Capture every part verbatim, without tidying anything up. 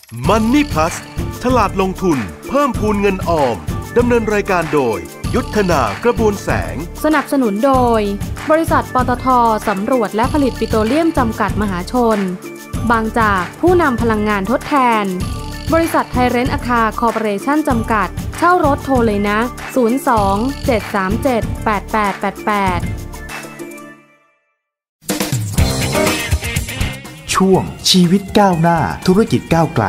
Money Plus ฉลาดลงทุนเพิ่มพูนเงินออมดำเนินรายการโดยยุทธนากระบวนแสงสนับสนุนโดยบริษัทปตท.สำรวจและผลิตปิโตรเลียมจำกัดมหาชนบางจากผู้นำพลังงานทดแทนบริษัทไทยเรนท์อาคาคอร์ปอเรชั่นจำกัดเช่ารถโทรเลยนะศูนย์ สอง เจ็ด สาม เจ็ด แปด แปด แปด แปดช่วงชีวิตก้าวหน้าธุรกิจก้าวไกล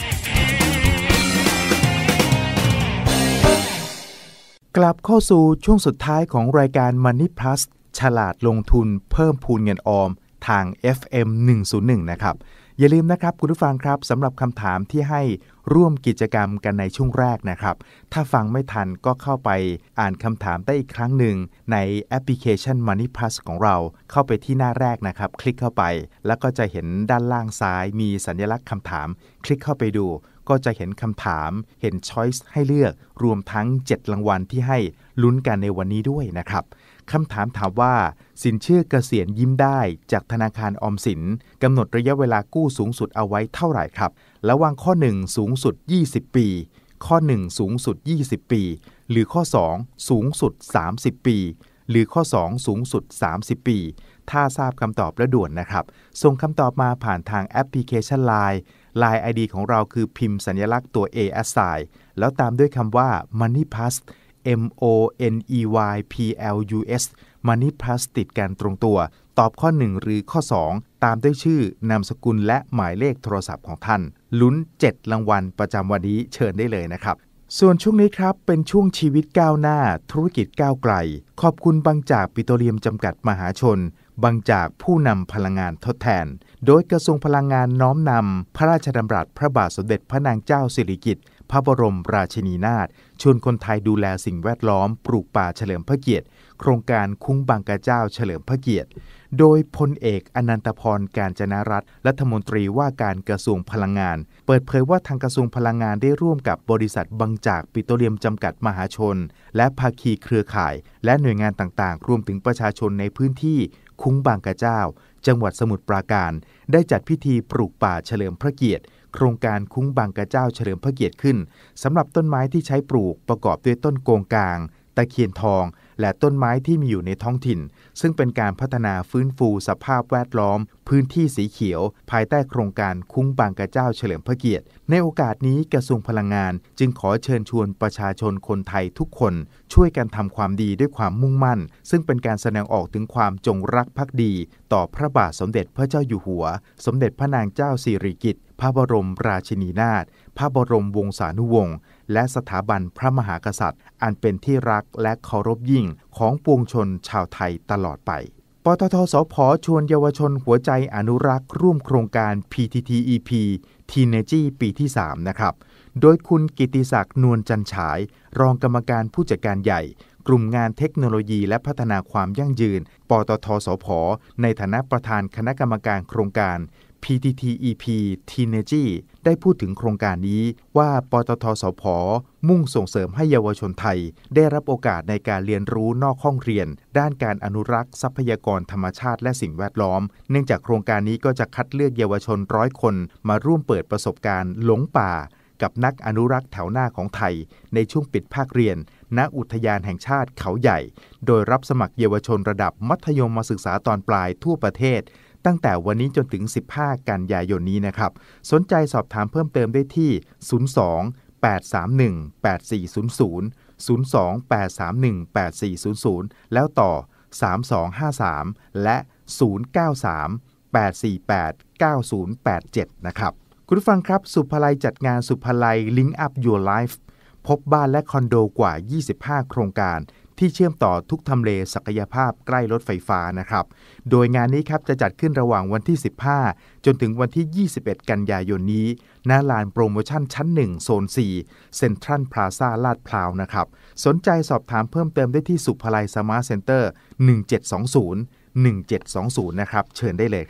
กลับเข้าสู่ช่วงสุดท้ายของรายการ Money Plus ฉลาดลงทุนเพิ่มพูนเงินออมทาง เอฟ เอ็ม หนึ่งศูนย์หนึ่ง นะครับอย่าลืมนะครับคุณผู้ฟังครับสำหรับคำถามที่ให้ร่วมกิจกรรมกันในช่วงแรกนะครับถ้าฟังไม่ทันก็เข้าไปอ่านคำถามได้อีกครั้งหนึ่งในแอปพลิเคชัน Money Plus ของเราเข้าไปที่หน้าแรกนะครับคลิกเข้าไปแล้วก็จะเห็นด้านล่างซ้ายมีสัญลักษณ์คำถามคลิกเข้าไปดูก็จะเห็นคำถามเห็น choice ให้เลือกรวมทั้งเจ็ดรางวัลที่ให้ลุ้นกันในวันนี้ด้วยนะครับคำถามถามว่าสินเชื่อเกษียณยิ้มได้จากธนาคารออมสินกำหนดระยะเวลากู้สูงสุดเอาไว้เท่าไหร่ครับระหว่างข้อหนึ่งสูงสุดยี่สิบปีข้อหนึ่งสูงสุดยี่สิบปีหรือข้อสองสูงสุดสามสิบปีหรือข้อสองสูงสุดสามสิบปีถ้าทราบคำตอบแล้วด่วนนะครับส่งคำตอบมาผ่านทางแอปพลิเคชัน ไลน์ ไลน์ ไอ ดี ของเราคือพิมพ์สัญลักษณ์ตัว A assign แล้วตามด้วยคำว่า Money Plus M O N E Y P L U S Money Plus ติดกันตรงตัวตอบข้อหนึ่งหรือข้อสองตามด้วยชื่อนามสกุลและหมายเลขโทรศัพท์ของท่านลุ้นเจ็ดรางวัลประจำวันนี้เชิญได้เลยนะครับส่วนช่วงนี้ครับเป็นช่วงชีวิตก้าวหน้าธุรกิจก้าวไกลขอบคุณบางจากปิโตรเลียมจำกัดมหาชนบางจากผู้นำพลังงานทดแทนโดยกระทรวงพลังงานน้อมนำพระราชดำรัสพระบาทสมเด็จพระนางเจ้าสิริกิติ์พระบรมราชินีนาถชวนคนไทยดูแลสิ่งแวดล้อมปลูกป่าเฉลิมพระเกียรติโครงการคุ้งบางกระเจ้าเฉลิมพระเกียรติโดยพลเอกอนันตพร กาญจนรัตน์รัฐมนตรีว่าการกระทรวงพลังงานเปิดเผยว่าทางกระทรวงพลังงานได้ร่วมกับบริษัทบางจากปิโตรเลียมจำกัดมหาชนและภาคีเครือข่ายและหน่วยงานต่างๆรวมถึงประชาชนในพื้นที่คุ้งบางกระเจ้าจังหวัดสมุทรปราการได้จัดพิธีปลูกป่าเฉลิมพระเกียรติโครงการคุ้งบางกระเจ้าเฉลิมพระเกียรติขึ้นสำหรับต้นไม้ที่ใช้ปลูกประกอบด้วยต้นโกงกางตะเคียนทองและต้นไม้ที่มีอยู่ในท้องถิ่นซึ่งเป็นการพัฒนาฟื้นฟูสภาพแวดล้อมพื้นที่สีเขียวภายใต้โครงการคุ้งบางกระเจ้าเฉลิมพระเกียรติในโอกาสนี้กระทรวงพลังงานจึงขอเชิญชวนประชาชนคนไทยทุกคนช่วยกันทำความดีด้วยความมุ่งมั่นซึ่งเป็นการแสดงออกถึงความจงรักภักดีต่อพระบาทสมเด็จพระเจ้าอยู่หัวสมเด็จพระนางเจ้าสิริกิติ์พระบรมราชินีนาถพระบรมวงศานุวงศ์และสถาบันพระมหากษัตริย์อันเป็นที่รักและเคารพยิ่งของปวงชนชาวไทยตลอดไปปตท.สผ.ชวนเยาวชนหัวใจอนุรักษ์ร่วมโครงการ พี ที ที อี พี Teenage ปีที่สามนะครับโดยคุณกิติศักดิ์นวลจันฉายรองกรรมการผู้จัดการใหญ่กลุ่มงานเทคโนโลยีและพัฒนาความยั่งยืนปตท.สผ.ในฐานะประธานคณะกรรมการโครงการ พี ที ที อี พี Teenage ได้พูดถึงโครงการนี้ว่าปตท.สผ.มุ่งส่งเสริมให้เยาวชนไทยได้รับโอกาสในการเรียนรู้นอกห้องเรียนด้านการอนุรักษ์ทรัพยากรธรรมชาติและสิ่งแวดล้อมเนื่องจากโครงการนี้ก็จะคัดเลือกเยาวชนร้อยคนมาร่วมเปิดประสบการณ์หลงป่ากับนักอนุรักษ์แถวหน้าของไทยในช่วงปิดภาคเรียนณอุทยานแห่งชาติเขาใหญ่โดยรับสมัครเยาวชนระดับมัธยมศึกษาตอนปลายทั่วประเทศตั้งแต่วันนี้จนถึงสิบห้ากันยายนนี้นะครับสนใจสอบถามเพิ่มเติมได้ที่ศูนย์ สอง แปด สาม หนึ่ง แปด สี่ ศูนย์ ศูนย์ ศูนย์ สอง แปด สาม หนึ่ง แปด สี่ ศูนย์ ศูนย์แล้วต่อสาม สอง ห้า สามและศูนย์ เก้า สาม แปด สี่ แปด เก้า ศูนย์ แปด เจ็ดนะครับคุณผู้ฟังครับสุภาลัยจัดงานสุภาลัย Link Up Your Life พบบ้านและคอนโดกว่ายี่สิบห้าโครงการที่เชื่อมต่อทุกทำเลศักยภาพใกล้รถไฟฟ้านะครับโดยงานนี้ครับจะจัดขึ้นระหว่างวันที่สิบห้าจนถึงวันที่ยี่สิบเอ็ดกันยายนนี้ณลานโปรโมชั่นชั้นหนึ่งโซนสี่เซ็นทรัลพลาซ่าลาดพร้าวนะครับสนใจสอบถามเพิ่มเติมได้ที่สุภาลัยสมาร์ทเซ็นเตอร์หนึ่งเจ็ดสองศูนย์ หนึ่งเจ็ดสองศูนย์นะครับเชิญได้เลยครับ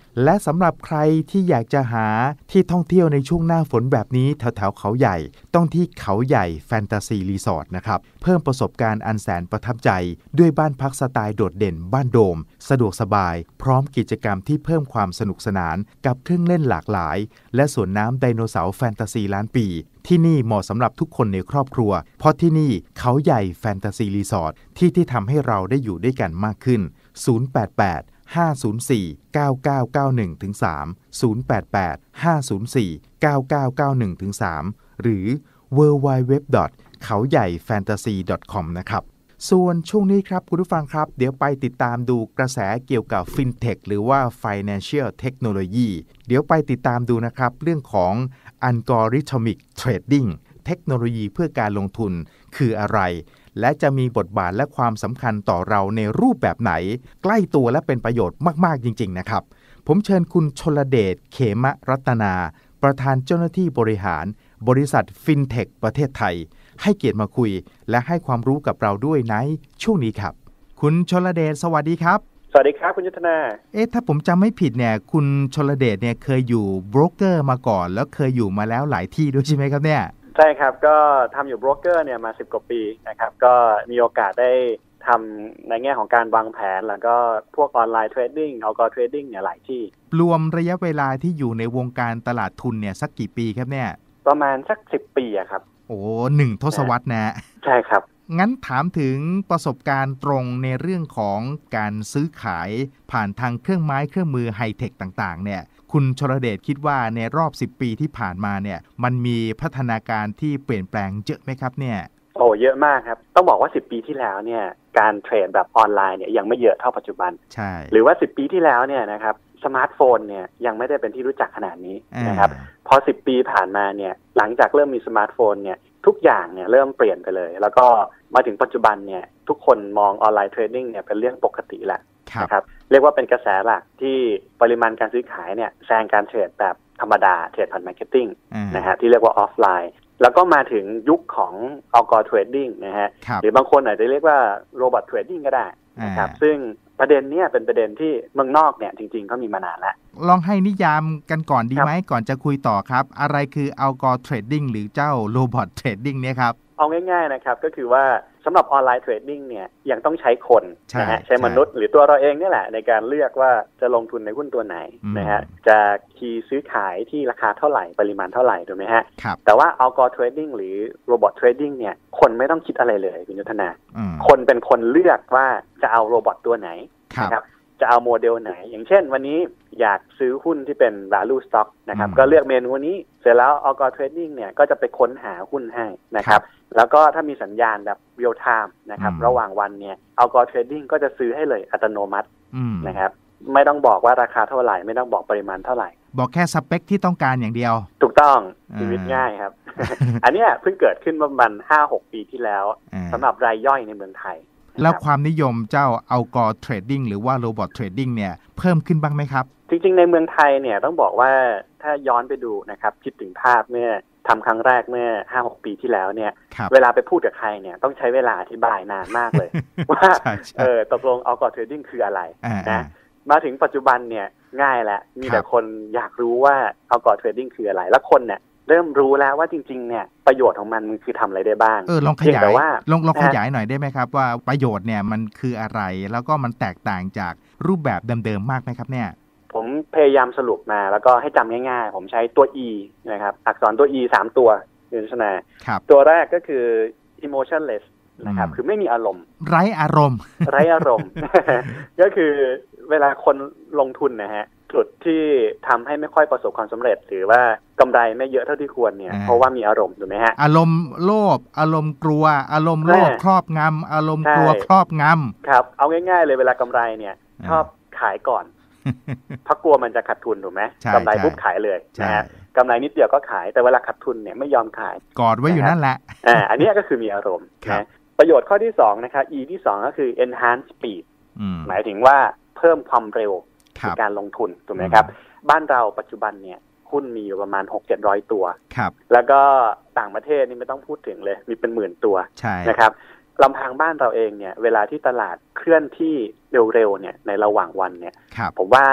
และสำหรับใครที่อยากจะหาที่ท่องเที่ยวในช่วงหน้าฝนแบบนี้แถวๆเขาใหญ่ต้องที่เขาใหญ่แฟนตาซีรีสอร์ทนะครับเพิ่มประสบการณ์อันแสนประทับใจด้วยบ้านพักสไตล์โดดเด่นบ้านโดมสะดวกสบายพร้อมกิจกรรมที่เพิ่มความสนุกสนานกับเครื่องเล่นหลากหลายและสวนน้ำไดโนเสาร์แฟนตาซีล้านปีที่นี่เหมาะสำหรับทุกคนในครอบครัวเพราะที่นี่เขาใหญ่แฟนตาซีรีสอร์ทที่ที่ทำให้เราได้อยู่ด้วยกันมากขึ้นศูนย์ แปด แปด ห้า ศูนย์ สี่ เก้า เก้า เก้า หนึ่ง ถึง สาม ศูนย์ แปด แปด ห้า ศูนย์ สี่ เก้า เก้า เก้า หนึ่ง ถึง สาม หรือ ดับเบิลยู ดับเบิลยู ดับเบิลยู ดอท เขาใหญ่แฟนตาซี ดอท คอม นะครับส่วนช่วงนี้ครับคุณผู้ฟังครับเดี๋ยวไปติดตามดูกระแสเกี่ยวกับ FinTech หรือว่า Financial Technology เดี๋ยวไปติดตามดูนะครับเรื่องของ Algorithmic Trading เทคโนโลยีเพื่อการลงทุนคืออะไรและจะมีบทบาทและความสำคัญต่อเราในรูปแบบไหนใกล้ตัวและเป็นประโยชน์มากๆจริงๆนะครับผมเชิญคุณชลเดชเขมรัตนาประธานเจ้าหน้าที่บริหารบริษัท FinTech ประเทศไทยให้เกียรติมาคุยและให้ความรู้กับเราด้วยในช่วงนี้ครับคุณชลเดชสวัสดีครับสวัสดีครับคุณยุทธนาเอ๊ะถ้าผมจำไม่ผิดเนี่ยคุณชลเดชเนี่ยเคยอยู่โบรกเกอร์มาก่อนแล้วเคยอยู่มาแล้วหลายที่ด้วยใช่ไหมครับเนี่ยใช่ครับก็ทำอยู่โบรกเกอร์เนี่ยมาสิบกว่าปีนะครับก็มีโอกาสได้ทำในแง่ของการวางแผนแล้วก็พวกออนไลน์เทรดดิ้งอัลกอริทึมเทรดดิ้งเนี่ยหลายที่รวมระยะเวลาที่อยู่ในวงการตลาดทุนเนี่ยสักกี่ปีครับเนี่ยประมาณสักสิบปีอะครับโอ้หนึ่งทศวรรษนะใช่ครับงั้นถามถึงประสบการณ์ตรงในเรื่องของการซื้อขายผ่านทางเครื่องไม้เครื่องมือไฮเทคต่างๆเนี่ยคุณชลเดชคิดว่าในรอบสิบปีที่ผ่านมาเนี่ยมันมีพัฒนาการที่เปลี่ยนแปลงเยอะไหมครับเนี่ยโอ้เยอะมากครับต้องบอกว่าสิบปีที่แล้วเนี่ยการเทรดแบบออนไลน์เนี่ยยังไม่เยอะเท่าปัจจุบันใช่หรือว่าสิบปีที่แล้วเนี่ยนะครับสมาร์ทโฟนเนี่ยยังไม่ได้เป็นที่รู้จักขนาดนี้นะครับพอสิบปีผ่านมาเนี่ยหลังจากเริ่มมีสมาร์ทโฟนเนี่ยทุกอย่างเนี่ยเริ่มเปลี่ยนไปเลยแล้วก็มาถึงปัจจุบันเนี่ยทุกคนมองออนไลน์เทรดดิ้งเนี่ยเป็นเรื่องปกติแล้วนะครับเรียกว่าเป็นกระแสหลักที่ปริมาณการซื้อขายเนี่ยแซงการเทรดแบบธรรมดาเทรดผ่านมาร์เก็ตติ้งนะฮะที่เรียกว่าออฟไลน์แล้วก็มาถึงยุคของอัลกอริทึมเทรดดิ้งนะฮะหรือบางคนอาจจะเรียกว่าโรบอทเทรดดิ้งก็ได้นะครับซึ่งประเด็นเนี้ยเป็นประเด็นที่เมืองนอกเนี่ยจริงๆเขามีมานานแล้วลองให้นิยามกันก่อนดีไหมก่อนจะคุยต่อครับอะไรคืออัลกอริทึมเทรดดิ้งหรือเจ้าโรบอทเทรดดิ้งเนี่ยครับเอาง่ายๆนะครับก็คือว่าสำหรับออนไลน์เทรดดิ้งเนี่ยยังต้องใช้คนนะฮะใช้มนุษย์หรือตัวเราเองนี่แหละในการเลือกว่าจะลงทุนในหุ้นตัวไหนนะฮะจะคีย์ซื้อขายที่ราคาเท่าไหร่ปริมาณเท่าไหร่ถูกไหมฮะแต่ว่าอัลกอริทึมเทรดดิ้งหรือโรบอทเทรดดิ้งเนี่ยคนไม่ต้องคิดอะไรเลยคุณยุทธนาคนเป็นคนเลือกว่าจะเอาโรบอทตัวไหนนะครับจะเอาโมเดลไหนอย่างเช่นวันนี้อยากซื้อหุ้นที่เป็น value stock นะครับก็เลือกเมนูนี้เสร็จแล้ว Algo Trading เนี่ยก็จะไปค้นหาหุ้นให้นะครับแล้วก็ถ้ามีสัญญาณแบบ real time นะครับระหว่างวันเนี่ย Algo Trading ก็จะซื้อให้เลยอัตโนมัตินะครับไม่ต้องบอกว่าราคาเท่าไหร่ไม่ต้องบอกปริมาณเท่าไหร่บอกแค่สเปคที่ต้องการอย่างเดียวถูกต้องชีวิตง่ายครับ อันนี้เพิ่งเกิดขึ้นประมาณ ห้าหก ปีที่แล้วสำหรับรายย่อยในเมืองไทยแล้วความนิยมเจ้าอัลกอริทึมเทรดดิ้งหรือว่าโรบอทเทรดดิ้งเนี่ยเพิ่มขึ้นบ้างไหมครับจริงๆในเมืองไทยเนี่ยต้องบอกว่าถ้าย้อนไปดูนะครับคิดถึงภาพเมื่อทำครั้งแรกเมื่อ ห้าหก ปีที่แล้วเนี่ยเวลาไปพูดกับใครเนี่ยต้องใช้เวลาอธิบายนานมากเลย ว่าเออตกลงอัลกอริทึมเทรดดิ้งคืออะไรนะมาถึงปัจจุบันเนี่ยง่ายแล้วมีแต่คนอยากรู้ว่าอัลกอริทึมเทรดดิ้งคืออะไรแล้วคนเนี่ยเริ่มรู้แล้วว่าจริงๆเนี่ยประโยชน์ของมันคือทำอะไรได้บ้างเออลองขยายลองลองขยายหน่อยได้ไหมครับว่าประโยชน์เนี่ยมันคืออะไรแล้วก็มันแตกต่างจากรูปแบบเดิมๆมากไหมครับเนี่ยผมพยายามสรุปมาแล้วก็ให้จำง่ายๆผมใช้ตัว E นะครับอักษรตัว E สามตัวคุณชนาตัวแรกก็คือ emotionless นะครับคือไม่มีอารมณ์ไร้อารมณ์ไร้อารมณ์ ก็คือเวลาคนลงทุนนะฮะจุดที่ทำให้ไม่ค่อยประสบความสำเร็จหรือว่ากำไรไม่เยอะเท่าที่ควรเนี่ยเพราะว่ามีอารมณ์ถูกไหมฮะอารมณ์โลภอารมณ์กลัวอารมณ์โลภครอบงำอารมณ์กลัวครอบงำครับเอาง่ายๆเลยเวลากำไรเนี่ยชอบขายก่อนเพราะกลัวมันจะขาดทุนถูกไหมกำไรปุ๊บขายเลยนะฮะกำไรนิดเดียวก็ขายแต่เวลาขาดทุนเนี่ยไม่ยอมขายกอดไว้อยู่นั่นแหละอ่าอันนี้ก็คือมีอารมณ์นะประโยชน์ข้อที่สองนะครับ E ที่สองก็คือ enhance speed หมายถึงว่าเพิ่มความเร็วในการลงทุนถูกไหมครับบ้านเราปัจจุบันเนี่ยหุ้นมีอยู่ประมาณ หกเจ็ดร้อย ตัวแล้วก็ต่างประเทศนี่ไม่ต้องพูดถึงเลยมีเป็นหมื่นตัวนะครับลำพังบ้านเราเองเนี่ยเวลาที่ตลาดเคลื่อนที่เร็วๆเนี่ยในระหว่างวันเนี่ยผมว่า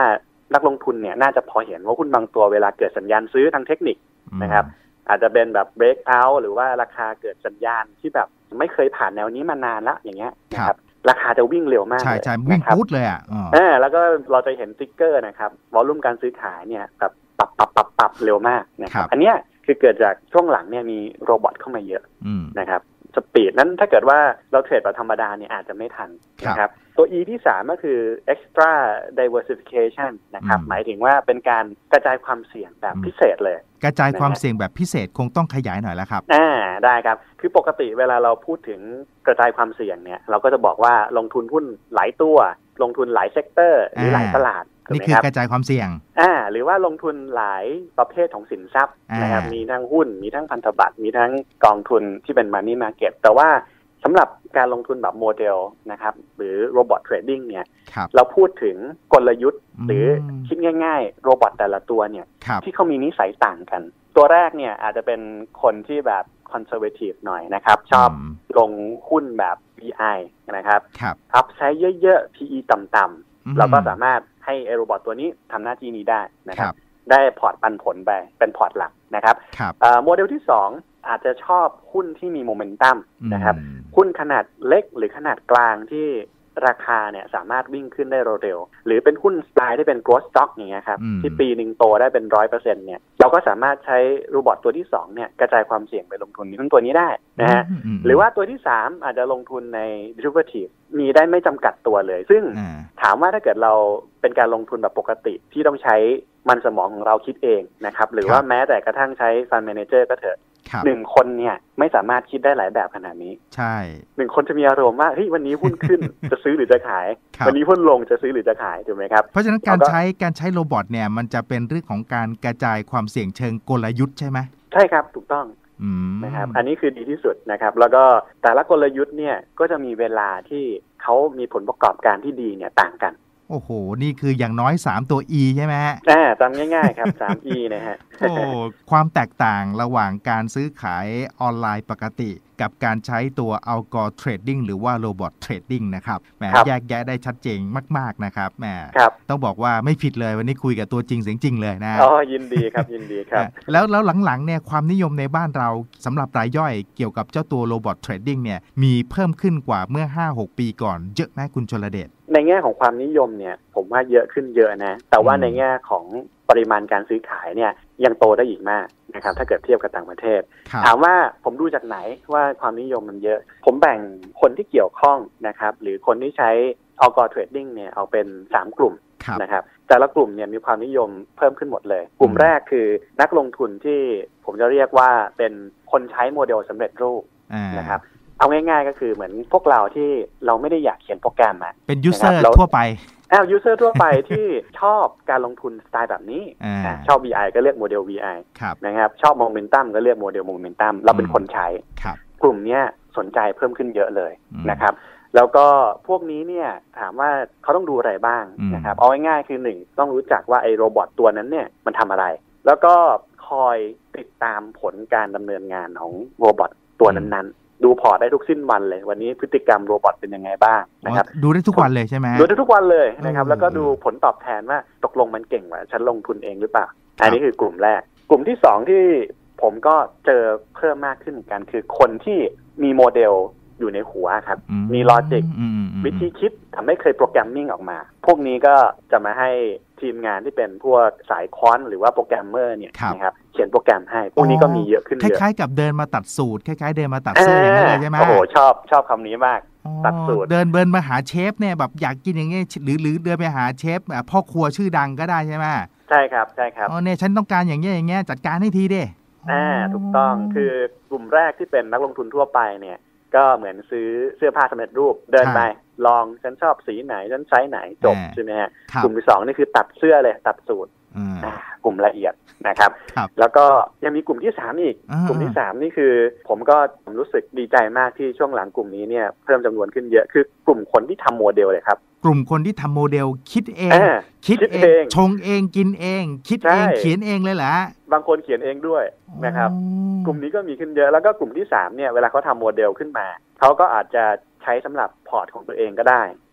นักลงทุนเนี่ยน่าจะพอเห็นว่าหุ้นบางตัวเวลาเกิดสัญญาณซื้อทางเทคนิคนะครับอาจจะเป็นแบบ break out หรือว่าราคาเกิดสัญญาณที่แบบไม่เคยผ่านแนวนี้มานานละอย่างเงี้ยนะครับราคาจะวิ่งเร็วมากเลยใช่ๆวิ่งพุดเลยอ่ะเออแล้วก็เราจะเห็นติ๊กเกอร์นะครับวอลลุ่มการซื้อขายเนี่ยแบบปรับปรับปรับปรับเร็วมากนะครับอันเนี้ยคือเกิดจากช่วงหลังเนี่ยมีโรบอทเข้ามาเยอะนะครับสปีดนั้นถ้าเกิดว่าเราเทรดแบบธรรมดาเนี่ยอาจจะไม่ทันนะครับตัว E ที่สามก็คือ extra diversification นะครับหมายถึงว่าเป็นการกระจายความเสี่ยงแบบพิเศษเลยกระจายความเสี่ยงแบบพิเศษคงต้องขยายหน่อยแล้วครับอ่าได้ครับคือปกติเวลาเราพูดถึงกระจายความเสี่ยงเนี่ยเราก็จะบอกว่าลงทุนหุ้นหลายตัวลงทุนหลายเซกเตอร์หรือหลายตลาดนี่คือกระจายความเสี่ยงอ่าหรือว่าลงทุนหลายประเภทของสินทรัพย์นะครับมีทั้งหุ้นมีทั้งพันธบัตรมีทั้งกองทุนที่เป็น money market แต่ว่าสำหรับการลงทุนแบบโมเดลนะครับหรือโรบอทเทรดดิ้งเนี่ยเราพูดถึงกลยุทธ์หรือคิดง่ายๆโรบอทแต่ละตัวเนี่ยที่เขามีนิสัยต่างกันตัวแรกเนี่ยอาจจะเป็นคนที่แบบคอนเซอร์เวทีฟหน่อยนะครับชอบลงหุ้นแบบ วี ไอ นะครับอัพไซด์เยอะๆ พี อี ต่ำๆเราก็สามารถให้ไอ้โรบอทตัวนี้ทำหน้าที่นี้ได้นะครับได้พอร์ตปันผลไปเป็นพอร์ตหลักนะครับโมเดลที่สองอาจจะชอบหุ้นที่มีโมเมนตัมนะครับหุ้นขนาดเล็กหรือขนาดกลางที่ราคาเนี่ยสามารถวิ่งขึ้นได้เร็วๆหรือเป็นหุ้นสไตล์ที่เป็น growth stock อย่างเงี้ยครับที่ปีหนึ่งโตได้เป็น ร้อยเปอร์เซ็นต์ เนี่ยเราก็สามารถใช้โรบอทตัวที่สองเนี่ยกระจายความเสี่ยงไปลงทุนในหุ้นตัวนี้ได้นะฮะหรือว่าตัวที่สามอาจจะลงทุนใน derivative มีได้ไม่จำกัดตัวเลยซึ่งถามว่าถ้าเกิดเราเป็นการลงทุนแบบปกติที่ต้องใช้มันสมองของเราคิดเองนะครับหรือว่าแม้แต่กระทั่งใช้ fund manager ก็เถอะหนึ่งคนเนี่ยไม่สามารถคิดได้หลายแบบขนาดนี้ใช่หนึ่งคนจะมีอารมณ์ว่าเฮ้ยวันนี้หุ้นขึ้น จะซื้อหรือจะขายวันนี้หุ้นลงจะซื้อหรือจะขายถูกไหมครับเพราะฉะนั้นการใช้การใช้โรบอทเนี่ยมันจะเป็นเรื่องของการกระจายความเสี่ยงเชิงกลยุทธ์ใช่ไหมใช่ครับถูกต้องนะครับอันนี้คือดีที่สุดนะครับแล้วก็แต่ละกลยุทธ์เนี่ยก็จะมีเวลาที่เขามีผลประกอบการที่ดีเนี่ยต่างกันโอ้โหนี่คืออย่างน้อยสามตัว E ใช่ไหมฮะอ่าจำง่ายๆครับสาม E นะฮะโอ้ความแตกต่างระหว่างการซื้อขายออนไลน์ปกติกับการใช้ตัว Algo Trading หรือว่า Robot Trading นะครับแหมแยกแยะได้ชัดเจนมากๆนะครับแหมต้องบอกว่าไม่ผิดเลยวันนี้คุยกับตัวจริงเสียงจริงเลยนะอ๋อยินดีครับยินดีครับแล้วแล้วหลังๆเนี่ยความนิยมในบ้านเราสำหรับรายย่อยเกี่ยวกับเจ้าตัว Robot Trading เนี่ยมีเพิ่มขึ้นกว่าเมื่อ ห้าหก ปีก่อนเยอะไหมคุณชลเดชในแง่ของความนิยมเนี่ยผมว่าเยอะขึ้นเยอะนะแต่ว่าในแง่ของปริมาณการซื้อขายเนี่ยยังโตได้อีกมากนะครับถ้าเกิดเทียบกับต่างประเทศถามว่าผมดูจากไหนว่าความนิยมมันเยอะผมแบ่งคนที่เกี่ยวข้องนะครับหรือคนที่ใช้ Algo Trading เนี่ยเอาเป็นสามกลุ่มนะครับแต่ละกลุ่มเนี่ยมีความนิยมเพิ่มขึ้นหมดเลยกลุ่มแรกคือนักลงทุนที่ผมจะเรียกว่าเป็นคนใช้โมเดลสำเร็จรูปนะครับเอาง่ายๆก็คือเหมือนพวกเราที่เราไม่ได้อยากเขียนโปรแกรมอะเป็นยูเซอร์ทั่วไปอ้าวยูเซอร์ทั่วไปที่ชอบการลงทุนสไตล์แบบนี้ชอบ วี ไอ ก็เรียกโมเดล วี ไอ นะครับชอบโมเมนตัมก็เรียกโมเดลโมเมนตัมเราเป็นคนใช้กลุ่มนี้สนใจเพิ่มขึ้นเยอะเลยนะครับแล้วก็พวกนี้เนี่ยถามว่าเขาต้องดูอะไรบ้างนะครับเอาง่ายๆคือหนึ่งต้องรู้จักว่าไอ้โรบอทตัวนั้นเนี่ยมันทำอะไรแล้วก็คอยติดตามผลการดำเนินงานของโรบอทตัวนั้นๆดูพอร์ตได้ทุกสิ้นวันเลยวันนี้พฤติกรรมโรบอทเป็นยังไงบ้างนะครับดูได้ทุกวันเลยใช่ไหมดูได้ทุกวันเลยนะครับแล้วก็ดูผลตอบแทนว่าตกลงมันเก่งกว่าฉันลงทุนเองหรือเปล่าอันนี้คือกลุ่มแรกกลุ่มที่สองที่ผมก็เจอเพิ่มมากขึ้นเหมือนกันคือคนที่มีโมเดลอยู่ในหัวครับมีลอจิกวิธีคิดแต่ไม่เคยโปรแกรมมิ่งออกมาพวกนี้ก็จะมาให้ทีมงานที่เป็นพวกสายควอนหรือว่าโปรแกรมเมอร์เนี่ยนะครับเขียนโปรแกรมให้พวกนี้ก็มีเยอะขึ้นเยอะคล้ายๆกับเดินมาตัดสูตรคล้ายๆเดินมาตัดเสื้ออย่างนั้นเลยใช่ไหมโอ้โหชอบชอบคำนี้มากตัดสูตรเดินเดินมาหาเชฟเนี่ยแบบอยากกินอย่างเงี้ยหรือหรือเดินไปหาเชฟพ่อครัวชื่อดังก็ได้ใช่ไหมใช่ครับใช่ครับอ๋อเนี่ยฉันต้องการอย่างเงี้ยอย่างเงี้ยจัดการให้ทีดิอ่าถูกต้องคือกลุ่มแรกที่เป็นนักลงทุนทั่วไปเนี่ยก็เหมือนซื้อเสื้อผ้าสำเร็จรูปเดินไปลองฉันชอบสีไหนฉันไซส์ไหนจบใช่ไหมฮะกลุ่มที่สองนี่คือตัดเสื้อเลยตัดสูตรกลุ่มละเอียดนะครับแล้วก็ยังมีกลุ่มที่สามอีกกลุ่มที่สามนี่คือผมก็ผมรู้สึกดีใจมากที่ช่วงหลังกลุ่มนี้เนี่ยเพิ่มจำนวนขึ้นเยอะคือกลุ่มคนที่ทำโมเดลเลยครับกลุ่มคนที่ทำโมเดลคิดเองคิดเองชงเองกินเองคิดเองเขียนเองเลยแหละบางคนเขียนเองด้วยนะครับกลุ่มนี้ก็มีขึ้นเยอะแล้วก็กลุ่มที่สามเนี่ยเวลาเขาทำโมเดลขึ้นมาเขาก็อาจจะใช้สำหรับพอร์ตของตัวเองก็ได้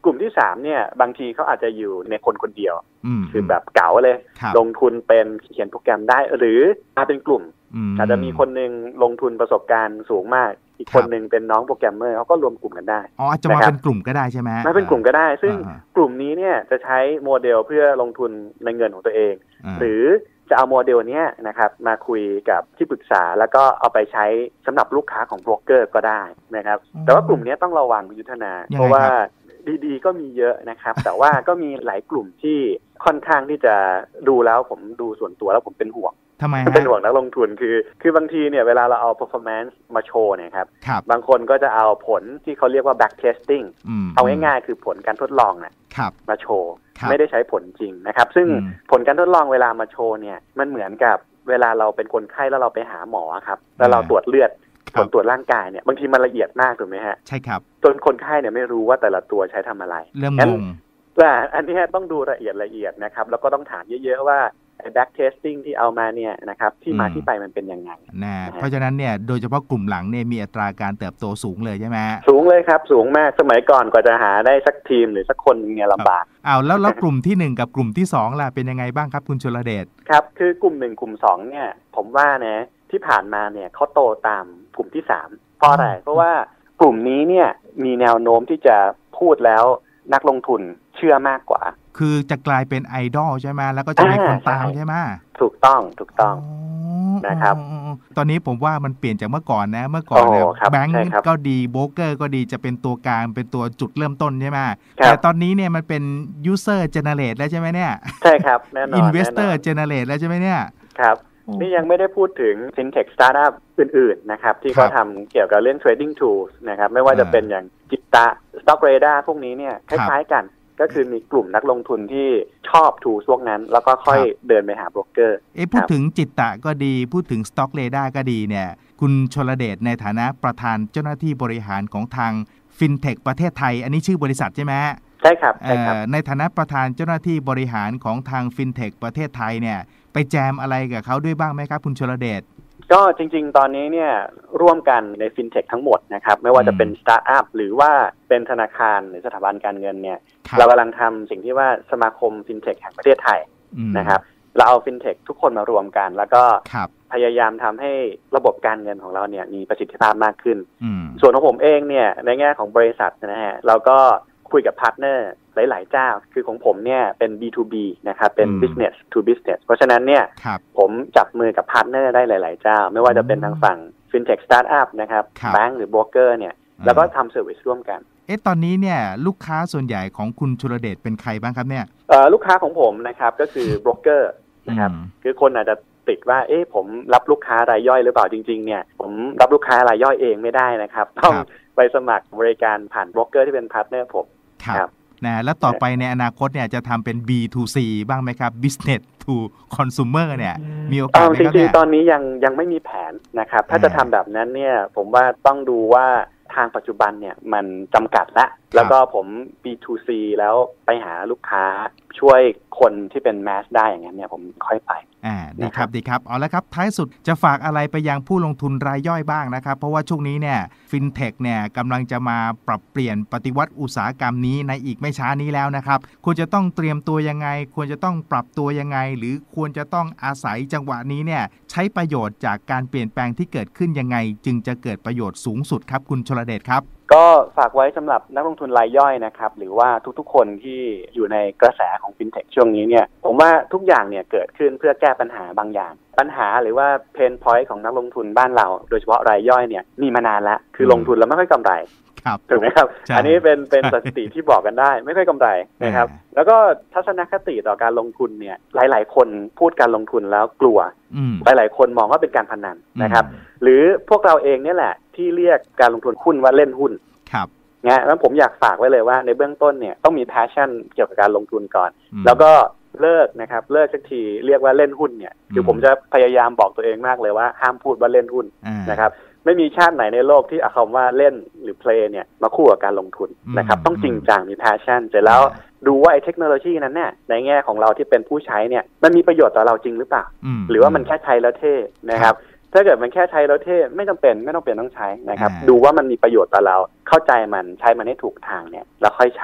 กลุ่มที่สามเนี่ยบางทีเขาอาจจะอยู่ในคนคนเดียวมคือแบบเก๋าเลยลงทุนเป็นเขียนโปรแกรมได้หรือมาเป็นกลุ่มอาจจะมีคนนึงลงทุนประสบการณ์สูงมากอีกคนนึงเป็นน้องโปรแกรมเมอร์เขาก็รวมกลุ่มกันได้อ๋ออาจจะมาเป็นกลุ่มก็ได้ใช่ไหมมาเป็นกลุ่มก็ได้ซึ่งกลุ่มนี้เนี่ยจะใช้โมเดลเพื่อลงทุนในเงินของตัวเองหรือจะเอาโมเดลนี้นะครับมาคุยกับที่ปรึกษาแล้วก็เอาไปใช้สำหรับลูกค้าของโบรกเกอร์ก็ได้นะครับแต่ว่ากลุ่มนี้ต้องระวังยุทธนาเพราะว่าดีๆก็มีเยอะนะครับแต่ว่าก็มีหลายกลุ่มที่ค่อนข้างที่จะดูแล้วผมดูส่วนตัวแล้วผมเป็นห่วงทำไมเป็นห่วงนักลงทุนคือคือบางทีเนี่ยเวลาเราเอา performance มาโชว์เนี่ยครับบบางคนก็จะเอาผลที่เขาเรียกว่า back testing เอาง่ายๆคือผลการทดลองน่ะมาโชว์ไม่ได้ใช้ผลจริงนะครับซึ่งผลการทดลองเวลามาโชว์เนี่ยมันเหมือนกับเวลาเราเป็นคนไข้แล้วเราไปหาหมอครับแล้วเราตรวจเลือดผลตรวจร่างกายเนี่ยบางทีมันละเอียดมากถูกไหมฮะใช่ครับจนคนไข้เนี่ยไม่รู้ว่าแต่ละตัวใช้ทำอะไรเริ่มงงแต่อันนี้ต้องดูละเอียดละเอียดนะครับแล้วก็ต้องถามเยอะๆว่าback testing ที่เอามาเนี่ยนะครับที่มาที่ไปมันเป็นยังไงนะเพราะฉะนั้นเนี่ยโดยเฉพาะกลุ่มหลังเนี่ยมีอัตราการเติบโตสูงเลยใช่ไหมสูงเลยครับสูงมากสมัยก่อนกว่าจะหาได้สักทีมหรือสักคนเนี่ยลำบากอ้าวแล้วแล้วกลุ่มที่หนึ่งกับกลุ่มที่สองล่ะเป็นยังไงบ้างครับคุณชลเดชครับคือกลุ่มหนึ่งกลุ่มสองเนี่ยผมว่านะที่ผ่านมาเนี่ยเขาโตตามกลุ่มที่สามเพราะอะไรเพราะว่ากลุ่มนี้เนี่ยมีแนวโน้มที่จะพูดแล้วนักลงทุนเชื่อมากกว่าคือจะกลายเป็นไอดอลใช่ไหมแล้วก็จะมีคนตามใช่ไหมถูกต้องถูกต้องนะครับตอนนี้ผมว่ามันเปลี่ยนจากเมื่อก่อนนะเมื่อก่อนเนี่ยแบงก์ก็ดีโบรกเกอร์ก็ดีจะเป็นตัวกลางเป็นตัวจุดเริ่มต้นใช่ไหมแต่ตอนนี้เนี่ยมันเป็น user generate แล้วใช่ไหมเนี่ยใช่ครับแน่นอน investor generate แล้วใช่ไหมเนี่ยครับนี่ยังไม่ได้พูดถึง fintech startup อื่นๆนะครับที่เขาทำเกี่ยวกับเรื่อง trading tools นะครับไม่ว่าจะเป็นอย่างจิตตะ stock radar พวกนี้เนี่ยคล้ายๆกันก็คือมีกลุ่มนักลงทุนที่ชอบทูพวกนั้นแล้วก็ค่อยเดินไปหาโบรกเกอร์เอ๊ะพูดถึงจิตตะก็ดีพูดถึง stock radar ก็ดีเนี่ยคุณชลเดชในฐานะประธานเจ้าหน้าที่บริหารของทาง fintech ประเทศไทยอันนี้ชื่อบริษัทใช่ไหมใช่ครับใช่ครับในฐานะประธานเจ้าหน้าที่บริหารของทาง fintech ประเทศไทยเนี่ยไปแจมอะไรกับเขาด้วยบ้างไหมครับคุณชลเดชก็จริงๆตอนนี้เนี่ยร่วมกันใน fintech ทั้งหมดนะครับไม่ว่าจะเป็นสตาร์ทอัพหรือว่าเป็นธนาคารหรือสถาบันการเงินเนี่ยเรากำลังทำสิ่งที่ว่าสมาคม fintech แห่งประเทศไทยนะครับเราเอา fintech ทุกคนมารวมกันแล้วก็พยายามทำให้ระบบการเงินของเราเนี่ยมีประสิทธิภาพมากขึ้นส่วนของผมเองเนี่ยในแง่ของบริษัทนะฮะเราก็คุยกับพาร์ทเนอร์หลายๆเจ้าคือของผมเนี่ยเป็น บี ทู บี นะครับเป็น business to business เพราะฉะนั้นเนี่ยผมจับมือกับพาร์ทเนอร์ได้หลายๆเจ้าไม่ว่าจะเป็นทางฝั่ง fintech startup นะครับแบงก์หรือโบรกเกอร์เนี่ยแล้วก็ทำเซอร์วิสร่วมกันเอ๊ะตอนนี้เนี่ยลูกค้าส่วนใหญ่ของคุณชลเดชเป็นใครบ้างครับเนี่ยเอ่อลูกค้าของผมนะครับก็คือโบรกเกอร์นะครับคือคนอาจจะติดว่าเอ๊ะผมรับลูกค้ารายย่อยหรือเปล่าจริงๆเนี่ยผมรับลูกค้ารายย่อยเองไม่ได้นะครับต้องไปสมัครบริการผ่านโบรกเกอร์ที่เป็นพาร์ทเนอร์ผมครับนะแล้วต่อไปในอนาคตเนี่ยจะทำเป็น บี ทู ซี บ้างไหมครับ business to consumer เนี่ยมีโอกาสไหมครับจริงๆตอนนี้ยังยังไม่มีแผนนะครับถ้าจะทำแบบนั้นเนี่ยผมว่าต้องดูว่าทางปัจจุบันเนี่ยมันจำกัดละแล้วก็ผม บี ทู ซี แล้วไปหาลูกค้าช่วยคนที่เป็นแมสได้อย่างนั้นเนี่ยผมค่อยไปอ่าดีครับดีครับเอาละครับท้ายสุดจะฝากอะไรไปยังผู้ลงทุนรายย่อยบ้างนะครับเพราะว่าช่วงนี้เนี่ยฟินเทคเนี่ยกำลังจะมาปรับเปลี่ยนปฏิวัติอุตสาหกรรมนี้ในอีกไม่ช้านี้แล้วนะครับควรจะต้องเตรียมตัวยังไงควรจะต้องปรับตัวยังไงหรือควรจะต้องอาศัยจังหวะนี้เนี่ยใช้ประโยชน์จากการเปลี่ยนแปลงที่เกิดขึ้นยังไงจึงจะเกิดประโยชน์สูงสุดครับคุณชลเดชครับก็ฝากไว้สำหรับนักลงทุนรายย่อยนะครับหรือว่าทุกๆคนที่อยู่ในกระแสของฟินเทคช่วงนี้เนี่ยผมว่าทุกอย่างเนี่ยเกิดขึ้นเพื่อแก้ปัญหาบางอย่างปัญหาหรือว่าเพนพอยต์ของนักลงทุนบ้านเราโดยเฉพาะรายย่อยเนี่ยมีมานานแล้วคือลงทุนแล้วไม่ค่อยกำไรถูกไหมครับอันนี้เป็นเป็นสถิติที่บอกกันได้ไม่ค่อยกำไรนะครับแล้วก็ทัศนคติต่อการลงทุนเนี่ยหลายๆคนพูดการลงทุนแล้วกลัวหลายๆคนมองว่าเป็นการพนันนะครับหรือพวกเราเองเนี่ยแหละที่เรียกการลงทุนหุ้นว่าเล่นหุ้นครับนะแล้วผมอยากฝากไว้เลยว่าในเบื้องต้นเนี่ยต้องมี passion เกี่ยวกับการลงทุนก่อนแล้วก็เลิกนะครับเลิกสักทีเรียกว่าเล่นหุ้นเนี่ยคือผมจะพยายามบอกตัวเองมากเลยว่าห้ามพูดว่าเล่นหุ้นนะครับไม่มีชาติไหนในโลกที่เอาคำว่าเล่นหรือ play เนี่ยมาคู่กับการลงทุนนะครับต้องจริงจังมี passion เสร็จแล้วดูว่าไอ้เทคโนโลยีนั้นเนี่ยในแง่ของเราที่เป็นผู้ใช้เนี่ยมันมีประโยชน์ต่อเราจริงหรือเปล่าหรือว่ามันแค่ใช้แล้วเท่นะครับถ้าเกิดมันแค่ใช้แล้วเท่ไม่จำเป็นไม่ต้องเปลี่ยนต้องใช้นะครับดูว่ามันมีประโยชน์ต่อเราเข้าใจมันใช้มันให้ถูกทางเนี่ยแล้วค่อยใช้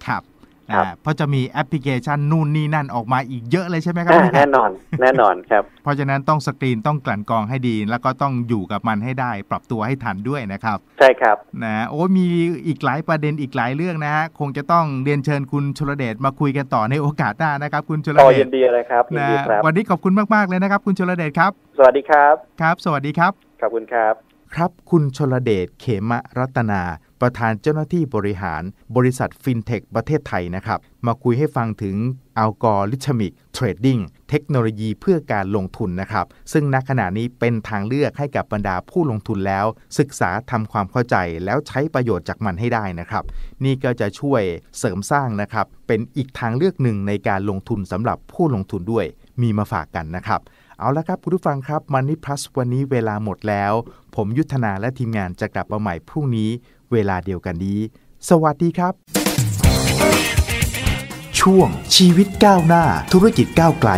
ครับเพราะจะมีแอปพลิเคชันนู่นนี่นั่นออกมาอีกเยอะเลยใช่ไหมครับแน่นอนแน่นอนครับเพราะฉะนั้นต้องสกรีนต้องกลั่นกรองให้ดีแล้วก็ต้องอยู่กับมันให้ได้ปรับตัวให้ทันด้วยนะครับใช่ครับนะโอ้มีอีกหลายประเด็นอีกหลายเรื่องนะฮะคงจะต้องเรียนเชิญคุณชลเดชมาคุยกันต่อในโอกาสหน้านะครับคุณชลเดชยินดีเลยครับนะวันนี้ขอบคุณมากๆเลยนะครับคุณชลเดชครับสวัสดีครับครับสวัสดีครับขอบคุณครับครับคุณชลเดชเขมรัตนาประธานเจ้าหน้าที่บริหารบริษัทฟินเทคประเทศไทยนะครับมาคุยให้ฟังถึงอัลกอริทึมิกเทรดดิ้งเทคโนโลยีเพื่อการลงทุนนะครับซึ่งณขณะนี้เป็นทางเลือกให้กับบรรดาผู้ลงทุนแล้วศึกษาทำความเข้าใจแล้วใช้ประโยชน์จากมันให้ได้นะครับนี่ก็จะช่วยเสริมสร้างนะครับเป็นอีกทางเลือกหนึ่งในการลงทุนสำหรับผู้ลงทุนด้วยมีมาฝากกันนะครับเอาละครับคุณผู้ฟังครับ Money Plus วันนี้เวลาหมดแล้วผมยุทธนาและทีมงานจะกลับมาใหม่พรุ่งนี้เวลาเดียวกันนี้สวัสดีครับช่วงชีวิตก้าวหน้าธุรกิจก้าวไกล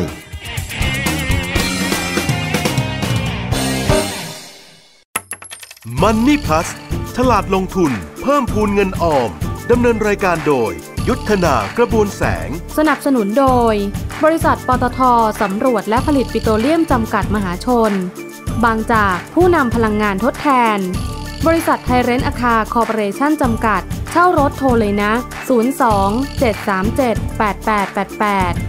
Money Plus ฉลาดลงทุนเพิ่มพูนเงินออมดำเนินรายการโดยยุทธนากระบวนแสงสนับสนุนโดยบริษัทปตท.สำรวจและผลิตปิโตรเลียมจำกัดมหาชนบางจากผู้นำพลังงานทดแทนบริษัทไทยเรนท์อาคาคอร์ปอเรชั่นจำกัดเช่ารถโทรเลยนะศูนย์ สอง เจ็ด สาม เจ็ด แปด แปด แปด แปด